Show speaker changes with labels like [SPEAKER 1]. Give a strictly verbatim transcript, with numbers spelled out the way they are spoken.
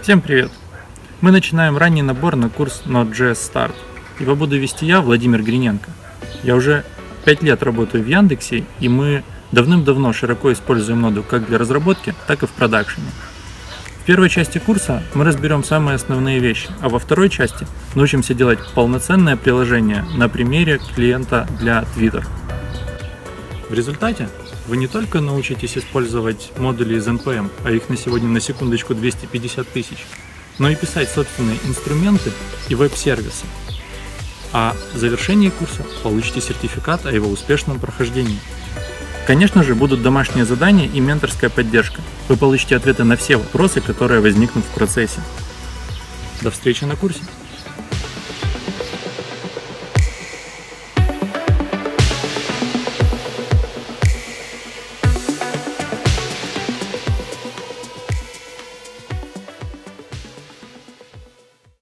[SPEAKER 1] Всем привет! Мы начинаем ранний набор на курс Node.js Start. Его буду вести я, Владимир Гриненко. Я уже пять лет работаю в Яндексе, и мы давным-давно широко используем ноду как для разработки, так и в продакшене. В первой части курса мы разберем самые основные вещи, а во второй части научимся делать полноценное приложение на примере клиента для Twitter. В результате вы не только научитесь использовать модули из эн пи эм, а их на сегодня на секундочку двести пятьдесят тысяч, но и писать собственные инструменты и веб-сервисы. А в завершении курса получите сертификат о его успешном прохождении. Конечно же, будут домашние задания и менторская поддержка. Вы получите ответы на все вопросы, которые возникнут в процессе. До встречи на курсе!